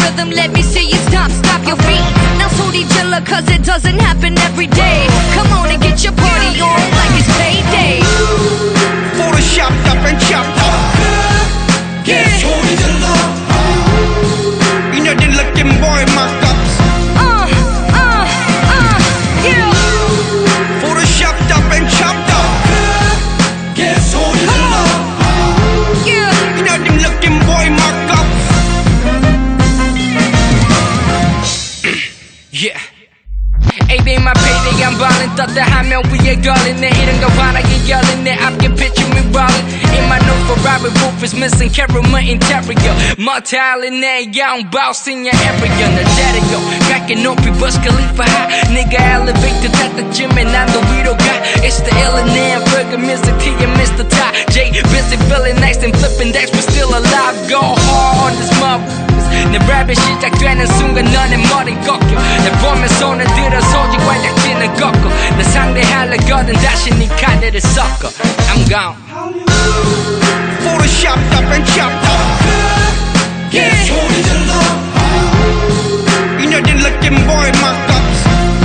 rhythm, let me see you stop your feet. Now 소리 질러 cause it doesn't happen every day. Come on and get your party on like it's payday. Photoshopped up and chopped up. Yeah, 소리 질러. You know the looking boy markups. Yeah. Photoshopped up and chopped up. Yeah, 소리 질러. Yeah. You know them looking boy markups. Yeah. AB my payday, I'm ballin'. 떳떳하면 위에 걸리네. 이런 거 환하게 열리네. 앞에 picture me rollin'. In my new Ferrari roof is missing caramel interior. Multi-island네, young boss in your area. 널 데리고 갈게 높이 Burj Khalifa high. 네가 elevator 탈 때쯤에 난 더 위로 가. It's the illin' burger, Mr. T and Mr. Ty. J, busy feeling nice and flipping decks, but still alive. Go hard on this motherfucker. 내 랩이 시작되는 순간 너의 머리 꺾여. 내 보면 손을 들어 소지 관략진을 꺾어. 나 상대하려거든 다시 네 카드를 섞어. I'm gone. Photoshopped up and chopped up. Yeah, 소리 질러. You know the looking boy markups.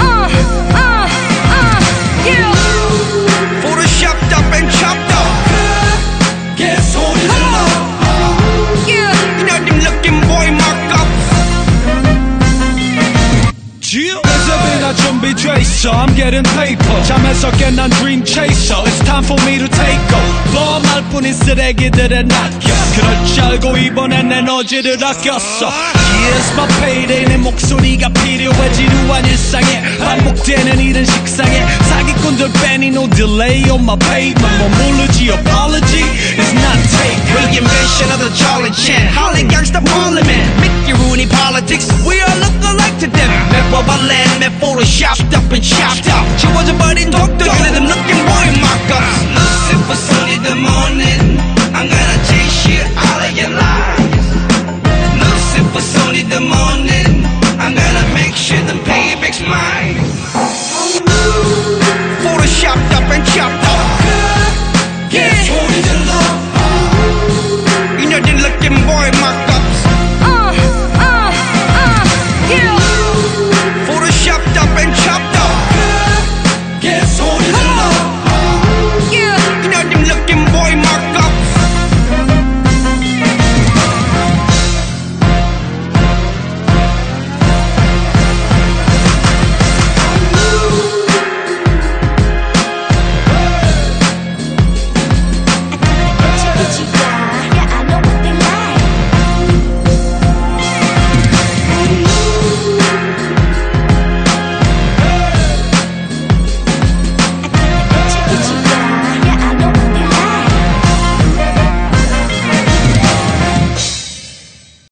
Yeah. Photoshopped up and chopped up. Yeah, 소리 질러. Yeah. You know them looking boy markups. 나 준비돼 있어 I'm getting paper 잠에서 깬난 dream chaser It's time for me to take over 뻔할 뿐인 쓰레기들에 낚여 그럴 줄 알고 이번엔 에너지를 아꼈어 Here's my payday 내 목소리가 필요해 지루한 일상에 반복되는 이런 식상에 사기꾼들 빼니 no delay on my payment 뭐 모르지 apology is not take Reinvention of the Charlie Chan Holly gangsta parliament Mickey Rooney politics We all look alike to them 매번 발레는 매 photoshopped up and chopped up 지워져버린 독들 그래 them looking boy markups Lucifer sunny the morning I'm gonna chase you out of your life Lucifer sunny the morning I'm gonna make sure the payback's mine Photoshopped